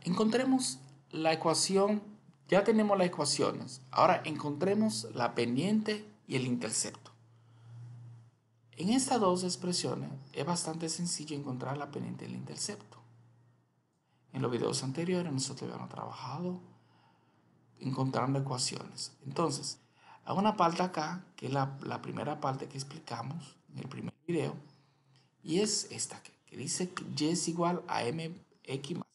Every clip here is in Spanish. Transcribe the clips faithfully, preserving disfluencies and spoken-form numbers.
Encontremos la ecuación, ya tenemos las ecuaciones. Ahora encontremos la pendiente y el intercepto. En estas dos expresiones es bastante sencillo encontrar la pendiente y el intercepto. En los videos anteriores nosotros habíamos trabajado encontrando ecuaciones. Entonces, hay una parte acá, que es la, la primera parte que explicamos en el primer video, y es esta, que, que dice que y es igual a mx más.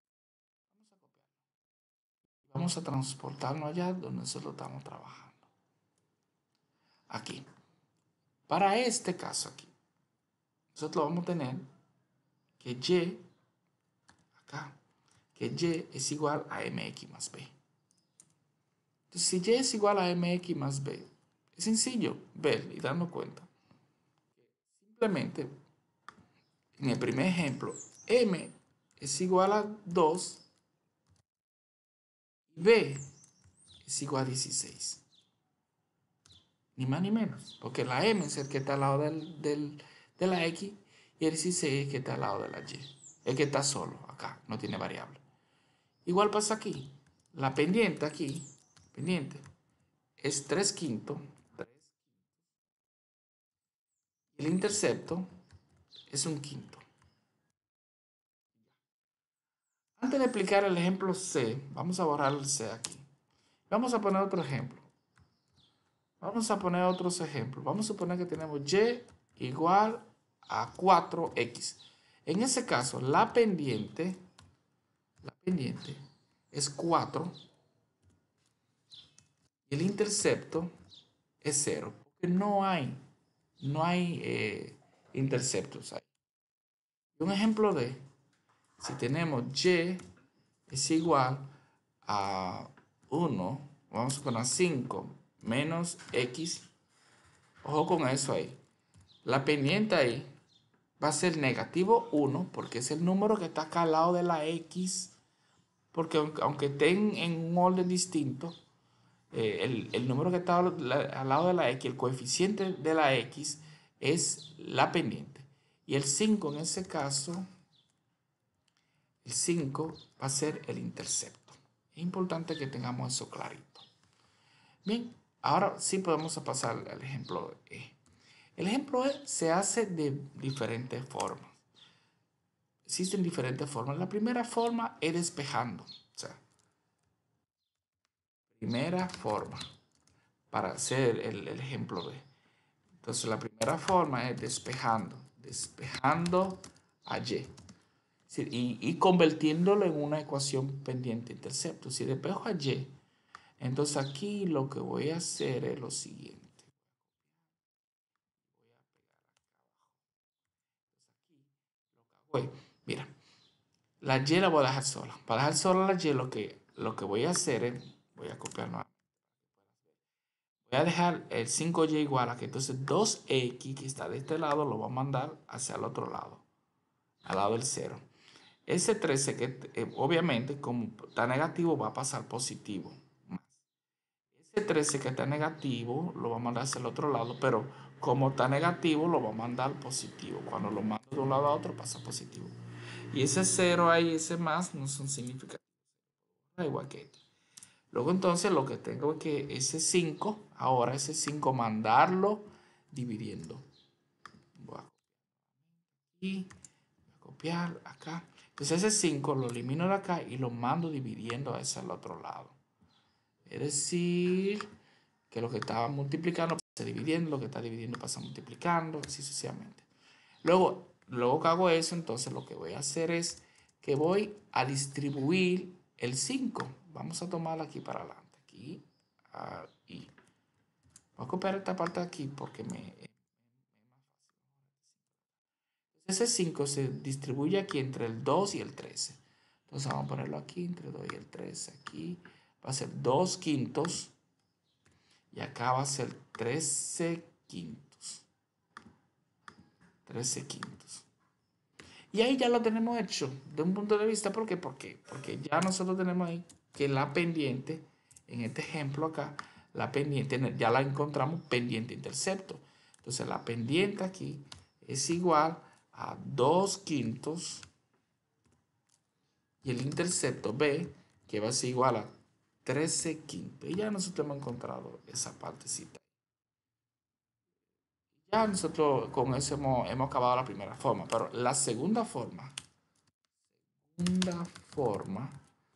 Vamos a transportarnos allá donde nosotros estamos trabajando. Aquí. Para este caso aquí, nosotros vamos a tener que y, acá, que y es igual a mx más b. Entonces, si y es igual a mx más b, es sencillo ver y darnos cuenta. Simplemente, en el primer ejemplo, m es igual a dos y b es igual a dieciséis. Ni más ni menos, porque la m es el que está al lado del, del, de la x y el dieciséis es el que está al lado de la y. El que está solo acá, no tiene variable. Igual pasa aquí. La pendiente aquí, pendiente, es tres quintos. Y el intercepto es un quinto. Antes de explicar el ejemplo C, vamos a borrar el C aquí. Vamos a poner otro ejemplo. Vamos a poner otros ejemplos. Vamos a suponer que tenemos y igual a cuatro x. En ese caso, la pendiente, la pendiente es cuatro y el intercepto es cero. Porque no hay, no hay eh, interceptos ahí. Un ejemplo de, si tenemos y es igual a uno, vamos a poner cinco menos x, ojo con eso ahí. La pendiente ahí va a ser negativo uno, porque es el número que está acá al lado de la x, porque aunque estén en un orden distinto, eh, el, el número que está al, al lado de la x, el coeficiente de la x, es la pendiente. Y el cinco en ese caso, el cinco va a ser el intercepto. Es importante que tengamos eso clarito. Bien, ahora sí podemos pasar al ejemplo E. El ejemplo E se hace de diferentes formas. Existen diferentes formas. La primera forma es despejando. O sea, primera forma para hacer el, el ejemplo B. Entonces, la primera forma es despejando. Despejando a Y. Y, y convirtiéndolo en una ecuación pendiente-intercepto. Si despejo a Y, entonces aquí lo que voy a hacer es lo siguiente. Voy, mira, la Y la voy a dejar sola. Para dejar sola la Y, lo que, lo que voy a hacer es, voy a copiar nuevamente. Voy a dejar el cinco y igual a que entonces dos x que está de este lado lo va a mandar hacia el otro lado, al lado del cero. Ese trece que eh, obviamente como está negativo va a pasar positivo. Ese trece que está negativo lo va a mandar hacia el otro lado, pero como está negativo lo va a mandar positivo. Cuando lo mando de un lado a otro pasa positivo. Y ese cero ahí, ese más, no son significativos. Igual que este. Luego entonces lo que tengo es que ese cinco, ahora ese cinco mandarlo dividiendo. Voy a copiar aquí, voy a copiar acá. Entonces ese cinco lo elimino de acá y lo mando dividiendo hacia el otro lado. Es decir, que lo que estaba multiplicando pasa dividiendo, lo que está dividiendo pasa multiplicando, así sucesivamente. Luego, luego que hago eso, entonces lo que voy a hacer es que voy a distribuir el cinco. Vamos a tomarla aquí para adelante. Aquí, ahí. Voy a copiar esta parte de aquí porque me... Ese cinco se distribuye aquí entre el dos y el trece. Entonces vamos a ponerlo aquí entre dos y el trece. Aquí va a ser dos quintos. Y acá va a ser trece quintos. trece quintos. Y ahí ya lo tenemos hecho de un punto de vista. ¿Por qué? Porque, porque ya nosotros tenemos ahí que la pendiente, en este ejemplo acá, la pendiente ya la encontramos pendiente intercepto. Entonces la pendiente aquí es igual a dos quintos y el intercepto B, que va a ser igual a trece quintos. Y ya nosotros hemos encontrado esa partecita. Ya nosotros con eso hemos, hemos acabado la primera forma, pero la segunda forma, segunda forma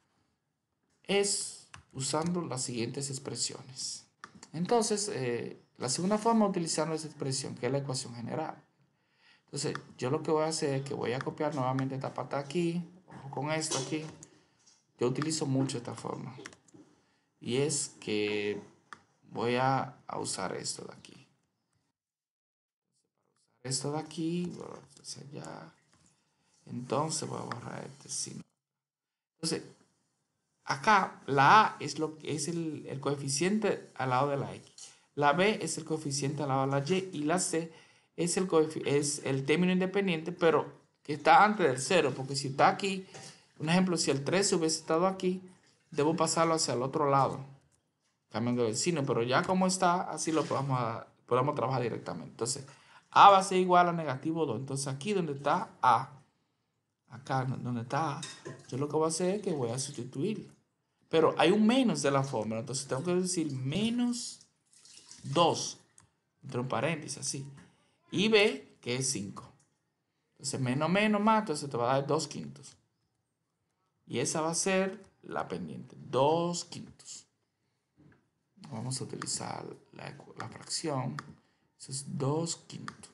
es usando las siguientes expresiones. Entonces, eh, la segunda forma utilizando esa expresión, que es la ecuación general. Entonces, yo lo que voy a hacer es que voy a copiar nuevamente esta parte aquí, ojo con esto aquí. Yo utilizo mucho esta forma. Y es que voy a, a usar esto de aquí. Esto de aquí, voy a hacer allá. Entonces voy a borrar este signo. Entonces, acá la A es, lo, es el, el coeficiente al lado de la X. La B es el coeficiente al lado de la Y. Y la C es el, es el término independiente, pero que está antes del cero. Porque si está aquí, un ejemplo, si el trece hubiese estado aquí, debo pasarlo hacia el otro lado, cambiando el signo. Pero ya como está, así lo podemos, podemos trabajar directamente. Entonces, A va a ser igual a negativo dos. Entonces, aquí donde está A, acá donde está A, yo lo que voy a hacer es que voy a sustituir. Pero hay un menos de la fórmula, entonces tengo que decir menos dos, entre un paréntesis, así. Y B, que es cinco. Entonces, menos, menos, más, entonces te va a dar dos quintos. Y esa va a ser la pendiente, dos quintos. Vamos a utilizar la, la fracción. Eso es dos quintos.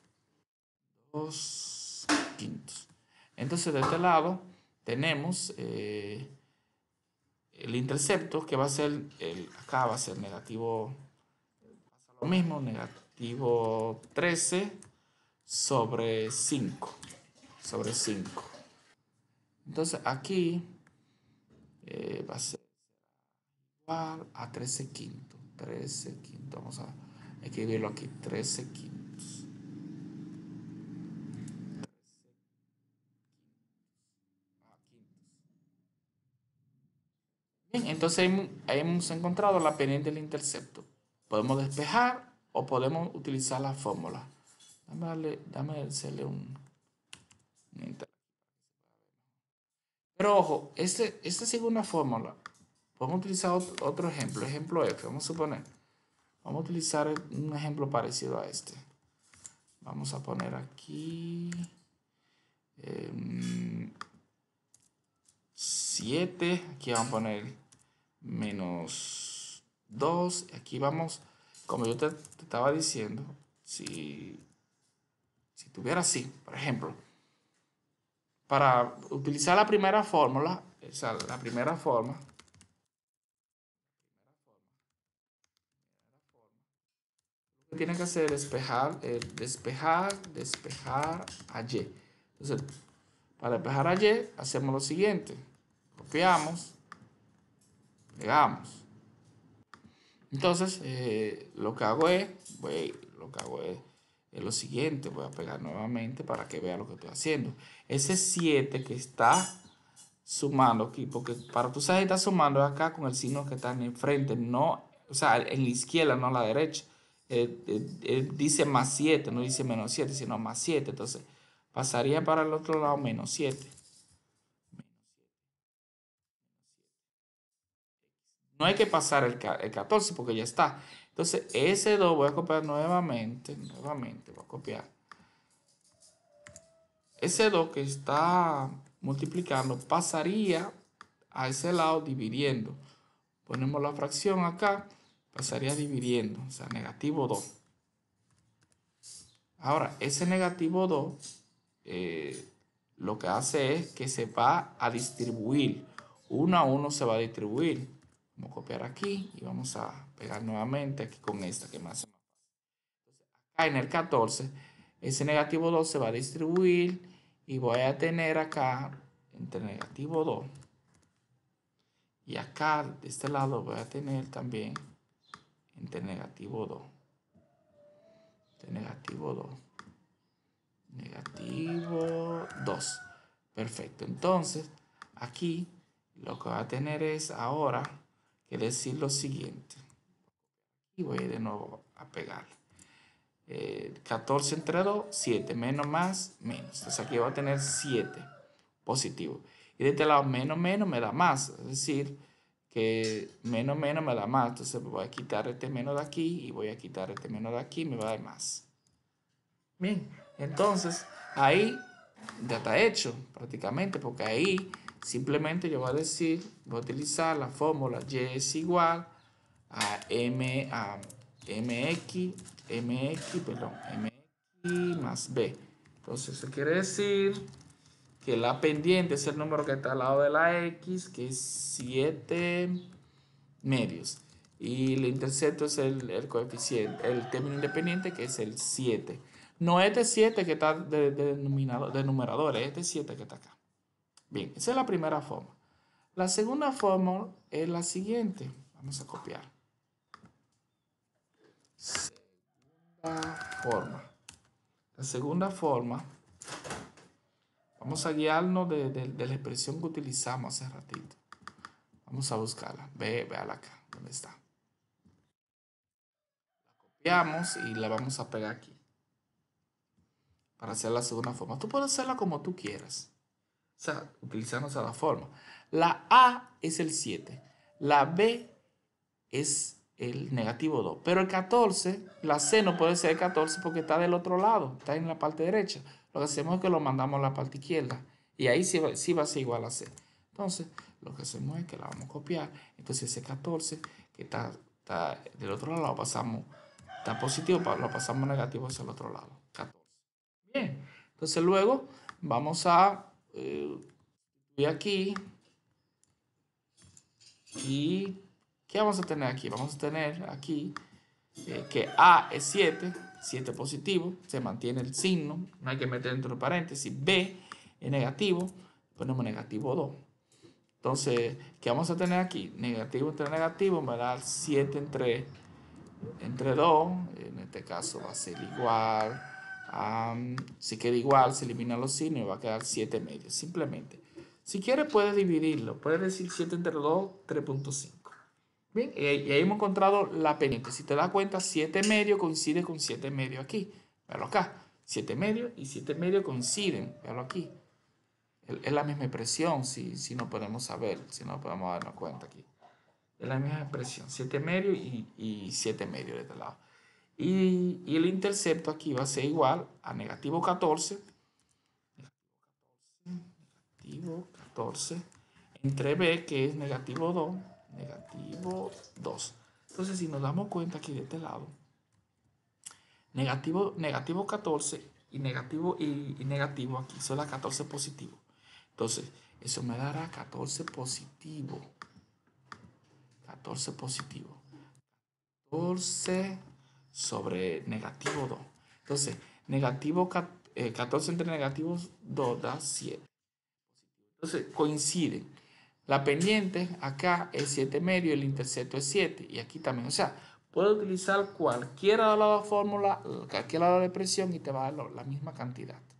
dos quintos. Entonces, de este lado tenemos eh, el intercepto, que va a ser, el, acá va a ser negativo, pasa lo mismo, negativo trece sobre cinco, sobre cinco. Entonces aquí eh, va a ser igual a trece quintos, trece quintos, vamos a escribirlo aquí, trece quintos. Bien, entonces ahí hemos encontrado la pendiente del intercepto. Podemos despejar o podemos utilizar la fórmula. Dame, darle, dame hacerle un, un Pero ojo, este, esta segunda fórmula, podemos utilizar otro, otro ejemplo, ejemplo F, vamos a suponer. Vamos a utilizar un ejemplo parecido a este. Vamos a poner aquí eh, siete, aquí vamos a poner menos dos, aquí vamos, como yo te, te estaba diciendo, si, si tuviera así, por ejemplo, para utilizar la primera fórmula, o sea, la primera forma, lo que tiene que hacer es despejar, eh, despejar, despejar a Y. Entonces, para despejar a Y, hacemos lo siguiente. Copiamos, pegamos. Entonces, eh, lo que hago es, voy, lo que hago es, es lo siguiente. Voy a pegar nuevamente para que vea lo que estoy haciendo. Ese siete que está sumando aquí, porque para tú saber está sumando acá con el signo que está en el frente, no, o sea, en la izquierda, no en la derecha. Eh, eh, eh, dice más siete, no dice menos siete, sino más siete. Entonces, pasaría para el otro lado menos siete. No hay que pasar el, el catorce porque ya está. Entonces, ese dos voy a copiar nuevamente, nuevamente, voy a copiar. Ese dos que está multiplicando pasaría a ese lado dividiendo. Ponemos la fracción acá, pasaría dividiendo, o sea, negativo dos. Ahora, ese negativo dos eh, lo que hace es que se va a distribuir. Uno a uno se va a distribuir. Vamos a copiar aquí y vamos a pegar nuevamente aquí con esta que me hace más fácil. Acá en el catorce, ese negativo dos se va a distribuir y voy a tener acá entre negativo dos. Y acá de este lado voy a tener también entre negativo dos. Entre negativo dos. Negativo dos. Perfecto. Entonces, aquí lo que va a tener es ahora que decir lo siguiente. Y voy de nuevo a pegar. Eh, catorce entre dos, siete. Menos más, menos. Entonces aquí va a tener siete positivo. Y de este lado menos menos me da más. Es decir, que menos menos me da más. Entonces voy a quitar este menos de aquí y voy a quitar este menos de aquí y me va a dar más. Bien, entonces ahí ya está hecho prácticamente, porque ahí simplemente yo voy a decir, voy a utilizar la fórmula y es igual a m a mx, mx, perdón, mx más b. Entonces eso quiere decir que la pendiente es el número que está al lado de la x, que es siete medios. Y el intercepto es el, el coeficiente, el término independiente, que es el siete. No este siete que está de, de, de numerador, es este siete que está acá. Bien, esa es la primera forma. La segunda forma es la siguiente. Vamos a copiar. Segunda forma. La segunda forma, vamos a guiarnos de, de, de la expresión que utilizamos hace ratito. Vamos a buscarla. Ve, véala acá. ¿Dónde está? La copiamos y la vamos a pegar aquí. Para hacer la segunda forma. Tú puedes hacerla como tú quieras. O sea, utilizando esa forma. La A es el siete. La B es el negativo dos. Pero el catorce, la C no puede ser el catorce porque está del otro lado. Está en la parte derecha. Lo que hacemos es que lo mandamos a la parte izquierda. Y ahí sí va, sí va a ser igual a C. Entonces, lo que hacemos es que la vamos a copiar. Entonces, ese catorce que está, está del otro lado, lo pasamos, está positivo, lo pasamos negativo hacia el otro lado. catorce. Bien. Entonces, luego vamos a eh, ir aquí. Y ¿qué vamos a tener aquí? Vamos a tener aquí eh, que A es siete, siete positivo, se mantiene el signo, no hay que meter entre los paréntesis. B es negativo, ponemos negativo dos. Entonces, ¿qué vamos a tener aquí? Negativo entre negativo me da siete entre, entre dos, en este caso va a ser igual. Um, si queda igual, se eliminan los signos y va a quedar siete medios, simplemente. Si quieres puedes dividirlo, puedes decir siete entre dos, tres punto cinco. Bien, y ahí hemos encontrado la pendiente. Si te das cuenta, siete medios coincide con siete medios aquí. Véalo acá. siete medios y siete medios coinciden. Véalo aquí. Es la misma expresión, si, si no podemos saber, si no podemos darnos cuenta aquí. Es la misma expresión. siete medios y, y siete medios de este lado. Y, y el intercepto aquí va a ser igual a negativo catorce. Negativo catorce. Entre B, que es negativo dos. Negativo dos. Entonces, si nos damos cuenta aquí de este lado, negativo, negativo catorce y negativo, y, y negativo aquí son las catorce positivo. Entonces, eso me dará catorce positivo. catorce positivo. catorce sobre negativo dos. Entonces, negativo eh, catorce entre negativos dos da siete. Entonces, coinciden. La pendiente acá es siete medio, el intercepto es siete y aquí también. O sea, puedo utilizar cualquiera de las dos fórmulas, cualquiera de la expresión y te va a dar la misma cantidad.